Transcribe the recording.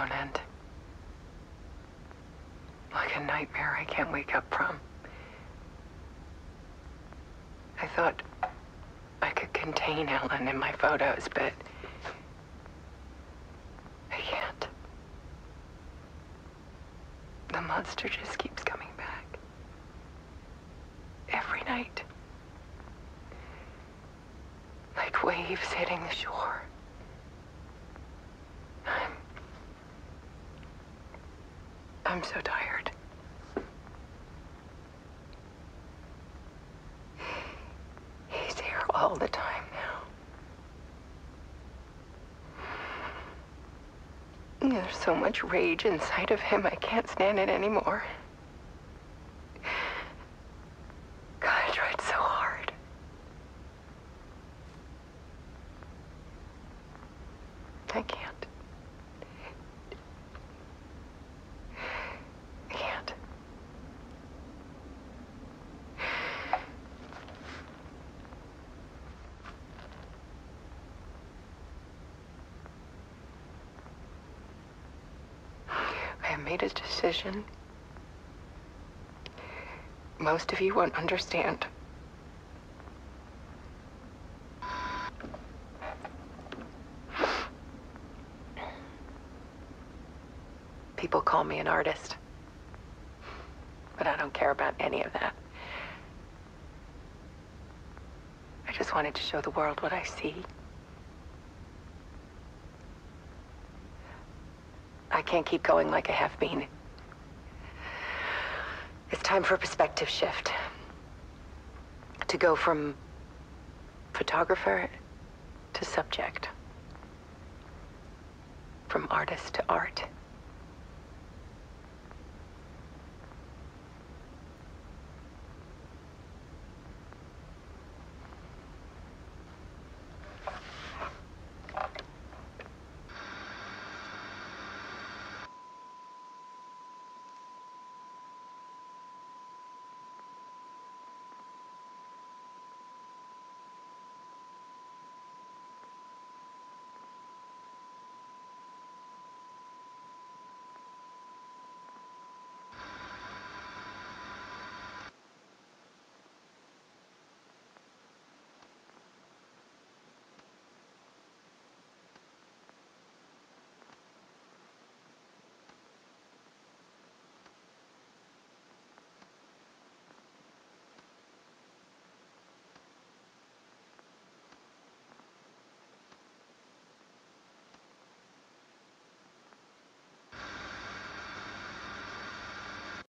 without end. Like a nightmare I can't wake up from. I thought I could contain Ellen in my photos, but I can't. The monster just keeps coming back. Every night. Like waves hitting the shore. I'm so tired. He's here all the time now. There's so much rage inside of him, I can't stand it anymore. God, I tried so hard. I can't. I can't. I have made a decision. Most of you won't understand. People call me an artist, but I don't care about any of that. I just wanted to show the world what I see. I can't keep going like I have been. It's time for a perspective shift. To go from photographer to subject. From artist to art.